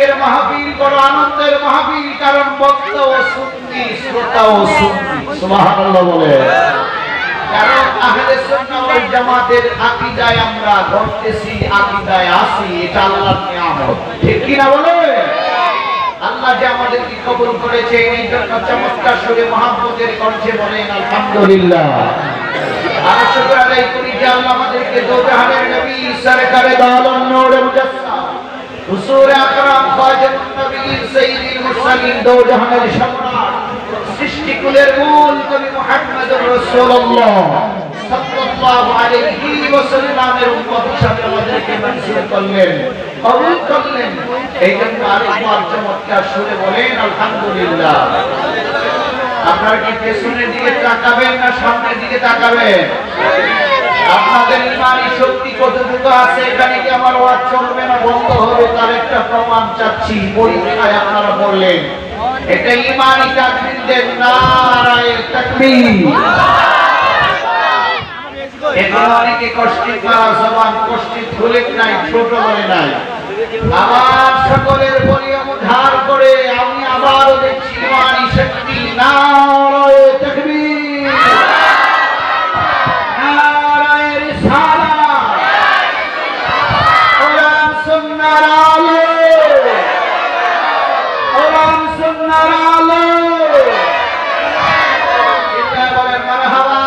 আজকের মাহফিল বড় আনন্দের মাহফিল, কারণ বক্তাও সুন্নি, শ্রোতাও সুন্নি। সুবহানাল্লাহ বলে। কারণ আহলে সুন্নাহ ওয়াল জামাতের আকীদায় আমরা ঘটতেছি, আকীদায় আছি, এটা আল্লাহর নিয়ামত। ঠিক কি না বলে? আল্লাহ যে আমাদেরকে কবুল করেছে, এই জন্য চমৎকার সুরে মুহাম্মদের কণ্ঠে বলেন আলহামদুলিল্লাহ। আর শুকর আদায় করি যে আল্লাহ আমাদেরকে দো জাহানের নবী সরকারে দালান নূরে মুজাসসাম হুজুর আকরাম খাজাতুন নবী সাইয়্যিদুল মুরসালিন দো জাহানের সম্রাট সৃষ্টিকুলের মূল কবি মুহাম্মদুর রাসূলুল্লাহ সাল্লাল্লাহু আলাইহি ওয়াসাল্লামের উম্মত হিসেবে আমাদেরকে মঞ্জুর করলেন, কবুল করলেন। এই জন্য আরেকবার চমৎকার সুরে বলেন আলহামদুলিল্লাহ। আপনারা কি পেছনের দিকে তাকাবেন না সামনের দিকে তাকাবেন? আপনাদের ইমানি শক্তি কতটুকু আছে, এখানে কি আমার ওয়াজ চলবে না বন্ধ হবে, তার একটা প্রমাণ চাচ্ছি। পরীক্ষায় আপনারা বললেন এটা ইমানি তাকবীর দেন, নারায়ে তাকবীর। এখন অনেকে কষ্টিত মারা জবান কষ্টিত বলে নাই, ছোট বলে নাই। আমার সকলের ভলিউম ধার করে আমি আবারও দেখছি ইমানি শক্তি, নারায়ে তাকবীর, নারায়ে রিসালাত, কোরআন সুন্নাহর আলো, কোরআন সুন্নাহর আলো। এটা বলেন মারহাবা,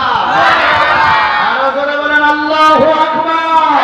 আরো জোরে বলেন আল্লাহু আকবার।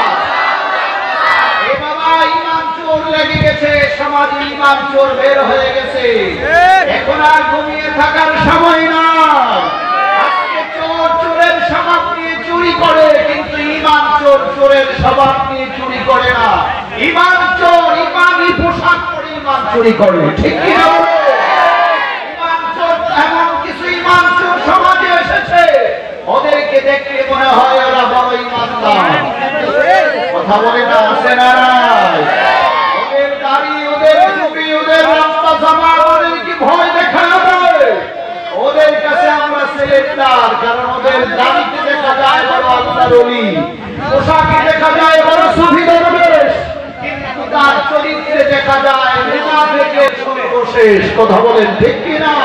এ বাবা ইমান চোর লেগে গেছে, সমাজে ইমান চোর বের হয়ে গেছে, এখন আর ঘুমিয়ে থাকার সময় নয়। আজকে চোর চোরের স্বভাব নিয়ে চুরি করে, কিন্তু ইমান চোর চোরের স্বভাব নিয়ে চুরি করে না। ইমান চোর ইমানি পোশাক পরে ইমান চুরি করে। ঠিক কি না? ইমান চোর এমন কিছু ইমান চোর সমাজে এসেছে, ওদেরকে দেখলে মনে হয় ওরা বড় ইমানদার। কথা বলে না, আসে না নাই? ওদের দাড়ি, ওদের টুপি, ওদের লম্বা জামা ওদেরকে ভয় দেখাবে। ওদের কাছে আমরা সিলেক্টার, কারণ ওদের দাড়িতে দেখা যায় বড় আল্লাহর ওলি, পোশাকে দেখা যায় বড় সুফি দরবেশ, কিন্তু তার চরিত্রে দেখা যায় মুনাফিকের সর্বশেষ। কথা বলেন ঠিক কি না?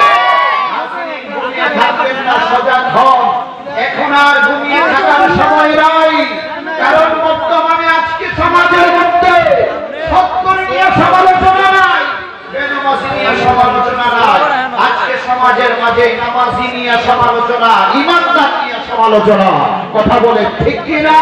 ঘুমিয়ে থাকবেন না, সজাগ হন। এখন আর ঘুমিয়ে থাকার সময় নাই, কারণ বর্তমানে আজকে সমাজের মধ্যে সত্য নিয়ে সমালোচনা নাই, বেনামাজি নিয়ে সমালোচনা নাই। আজকে সমাজের মাঝে নামাজি নিয়ে সমালোচনা, ইমানদার নিয়ে সমালোচনা। কথা বলে ঠিক কি না?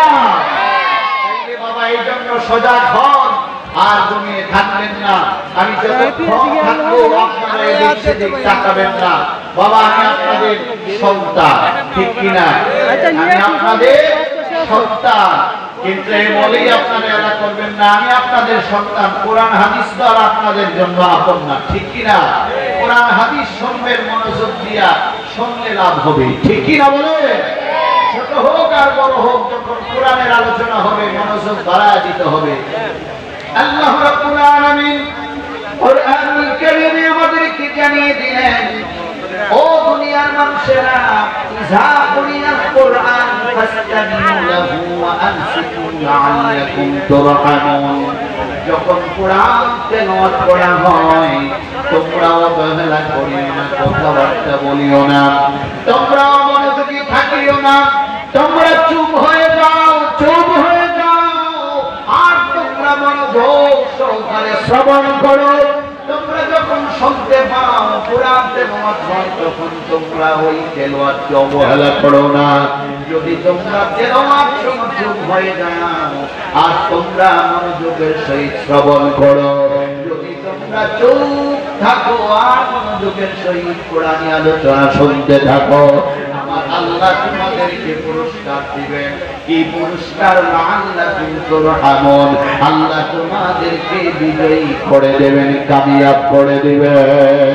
বাবা এই জন্য সজাগ হন, আর ঘুমিয়ে থাকবেন না। আমি যতক্ষণ থাকবো আপনারা এদিক সেদিক তাকাবেন না। বাবা আমি আপনাদের সন্তান, ঠিক কিনা? আমি আপনাদের সন্তান, কিন্তু এই বলেই আপনারা এলা করবেন না। আমি আপনাদের সন্তান, কোরআন হাদিস তো আর আপনাদের জন্য আপন না, ঠিক কিনা? কোরআন হাদিস শুনবেন মনোযোগ দিয়া, শুনলে লাভ হবে। ঠিক কিনা বলে? ছোট হোক আর বড় হোক, যখন কোরআনের আলোচনা হবে মনোযোগ বাড়ায় দিতে হবে। আল্লাহ রাব্বুল আলামিন কোরআনুল কারীমে আমাদেরকে জানিয়ে দিলেন, ও দুনিয়ার মানুষেরা, ইযা কুরিয়াল কোরআন ফাসতামিউ লাহু ওয়া আনসিতু লাআল্লাকুম তুরহামুন। যখন কোরআন তেলাওয়াত করা হয় তোমরা অবহেলা করিও না, কথাবার্তা বলিও না, তোমরা মনোযোগী থাকিও না, তোমরা চুপ হয়ে যাও, চুপ হয়ে যাও, আর তোমরা মনোযোগ সহকারে শ্রবণ করো। তোমরা যখন শুনতে পাও কোরআন তেলাওয়াত হয়, তখন তোমরা ওই তেলাওয়াতকে অবহেলা করো না। যদি তোমরা তেলাওয়াত শুনে চুপ হয়ে যাও আর তোমরা মনোযোগের সহিত শ্রবণ করো, যদি তোমরা চুপ থাকো আর মনোযোগের সহিত কোরআনী আলোচনা শুনতে থাকো, আমার আল্লাহ তোমাদেরকে পুরস্কার দিবেন। কি পুরস্কার? লাআল্লাকুম তুরহামুন। আল্লাহ তোমাদেরকে বিজয়ী করে দেবেন, কামিয়াব করে দিবেন।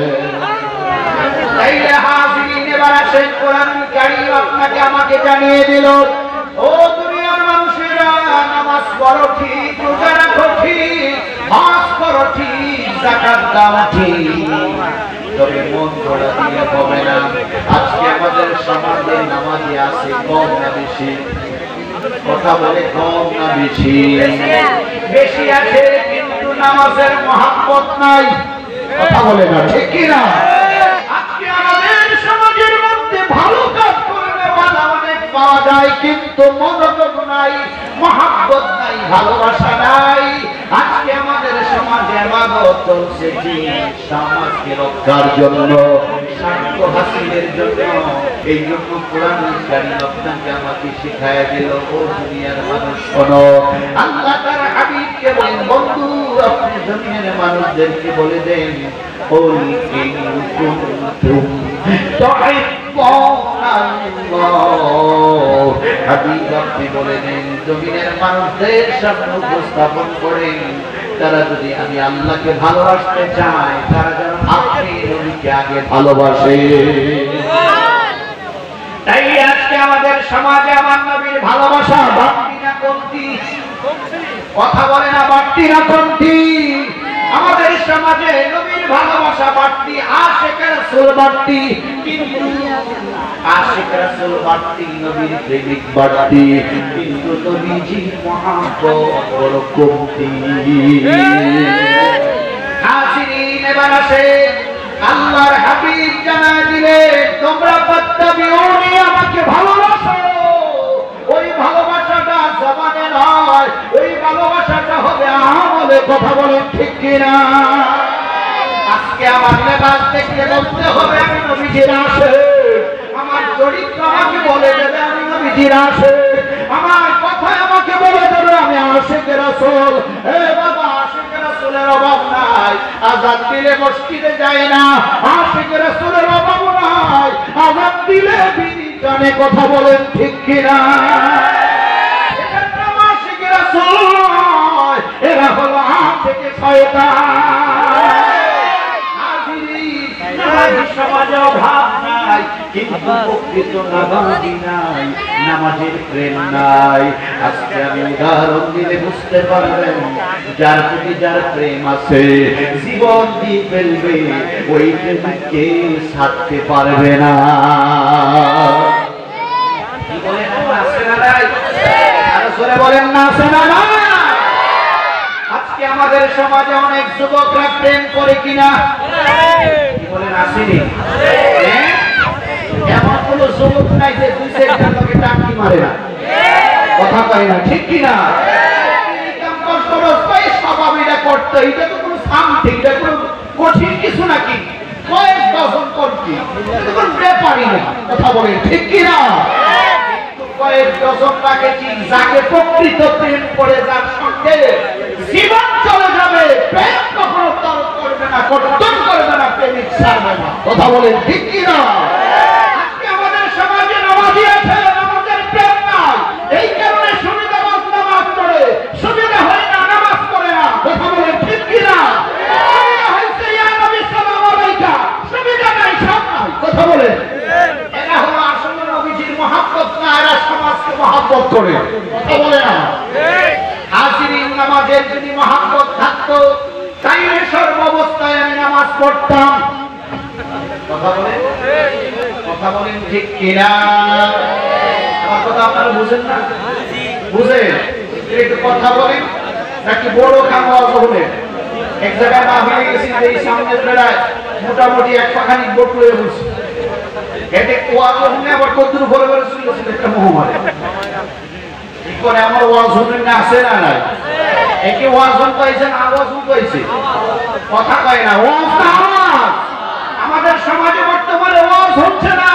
তাইলে হাজিরিন, এবার আসেন কোরআনুল কারীম আপনাকে আমাকে জানিয়ে দিল, ও দুনিয়ার মানুষেরা, নামাজ পড়ো ঠিক, রোজা রাখো ঠিক, হজ করো ঠিক, যাকাত দাও ঠিক, তবে মন গড়া দিয়ে হবে না। আজকে আমাদের সমাজে নামাজি আছে কম না বেশি? কথা বলে কম না বেশি? বেশি আছে, কিন্তু নামাজের মহব্বত নাই। কথা বলে না, ঠিক কি না? আজকে আমাদের সমাজের মধ্যে ভালো কাজ করলে বাধা অনেক পাওয়া যায়, কিন্তু মনোযোগ নাই, মহব্বত নাই, ভালোবাসা নাই। আজকে আমাদের সমাজে ইবাদত চলছে কি সমাজকে রক্ষার জন্য, স্বার্থ হাসিলের জন্য। এই জন্য কোরআনুল কারীম আপনাকে আমাকে শিখায়া দিল, ও দুনিয়ার মানুষ শোনো, আল্লাহ তার হাবিবকে বলেন, বন্ধু আপনি জমিনের মানুষদেরকে বলে দেন, কুল ইন কুনতুম তুহিব্বুনাল্লাহ। হাবিব আপনি বলে দেন, জমিনের মানুষদের সামনে উপস্থাপন করেন, তারা যদি আমি আল্লাহকে ভালোবাসতে চায়, তারা যেন আপনি নবীকে আগে ভালোবাসে। তাই আজকে আমাদের সমাজে আমার নবীর ভালোবাসা বাড়তি না কমতি? কথা বলে না, বাড়তি না কমতি? আমাদের সমাজে নবীর ভালোবাসা বাড়তি, আশিক রাসূল বাড়তি, কিন্তু আশিক রাসূল বাড়তি, নবীর প্রেমিক বাড়তি, কিন্তু নবীজির মহব্বত বড় কমতি। হাজিরিন, এবার আসে আল্লাহর হাবিব জানায় দিলেন, তোমরা ফাত্তাবিউনি, আমাকে ভালোবাসো। ওই ভালোবাসাটা জবানে নয়, ওই ভালোবাসাটা হবে আমলে। কথা বলেন ঠিক কিনা? আজকে আমার লেবাস দেখলে বলতে হবে আমি নবীজির আশিক, আমার চরিত্র আমাকে বলে দেবে আমি নবীজির আশিক, আমার কথা আমাকে বলে দেবে আমি আশিক রাসূল। হে বাবা, আশিক রাসূলের অভাব নাই, আযান দিলে মসজিদে যায় না, আশিক রাসূলের অভাব নাই, আযান দিলে বিনি জানে। কথা বলেন ঠিক কিনা? এরা নাম আশিক রাসূল নয়, এরা হলো আশিক শয়তান। সমাজে অভাব নাই, কিন্তু প্রকৃত নামাজি নাই, নামাজের প্রেম নাই। আজকে আমি উদাহরণ দিলে বুঝতে পারবেন, যার প্রতি যার প্রেম আছে জীবন দিয়ে ফেলবে, ওই প্রেমকে ছাড়তে পারবে না। কি বলেন, আছে না নাই? আরো জোরে বলেন না, আছে না নাই? আজকে আমাদের সমাজে অনেক যুবকরা প্রেম করে কিনা? কি বলেন, আসেনি? এমন কোন যুবক নাই যে দুই চারটার লোকে টাকি মারে না। কথা কয় না, ঠিক কিনা? স্বভাব এটা করতে, এটা তো কোনো সামথিং, এটা কোনো কঠিন কিছু নাকি? কয়েক ডজন করছি, এটা কোনো ব্যাপারই না। কথা বলেন ঠিক কিনা? কয়েক ডজন তাকে ঠিক, যাকে প্রকৃত প্রেম করে, যার সঙ্গে জীবন চলে যাবে, প্রেম কখনো তরক করবে না, কর্তন করবে না, প্রেমিক ছাড়বে না। কথা বলেন ঠিক কিনা? আজকে আমাদের সমাজে নামাজি আছে, নামাজের প্রেম নাই, এই কারণে সুবিধাবাদ নামাজ পড়ে, সুবিধা হয় না নামাজ পড়ে না। কথা বলেন ঠিক কিনা? সুবিধা হয়েছে ইয়া নবী সাল্লাল্লাহু আলাইহি ওয়া সাল্লাম, সুবিধা নাই, সব নাই। কথা বলেন, এরা হলো আসলে নবীজির মহব্বত না, এরা সমাজকে মহব্বত করে। কথা বলে না? হাজিরিন, নামাজের যদি মহব্বত থাকতো তাইলে সর্বাবস্থায় আমি নামাজ পড়তাম। কথা বলেন, কথা বলেন ঠিক কিনা? আমার কথা আপনারা বুঝেন না? বুঝেন? একটু কথা বলেন নাকি বড় খাওয়া হবে? এক জায়গায় মাহফিলে গেছি, এই সামনের বেলায় মোটামুটি এক পাখানি বোট লয়ে বসে, এতে ওয়াজ শুনে আবার কতদূর ভরে ভরে শুনছিল একটা মহামারী। কি করে আমার ওয়াজ শুনে না, আসে না নাই? একে ওয়াজ শুনতেছে না, আওয়াজ শুনতেছে, কথা কয় না, ওয়াজ না আওয়াজ। আমাদের সমাজে বর্তমানে ওয়াজ হচ্ছে না,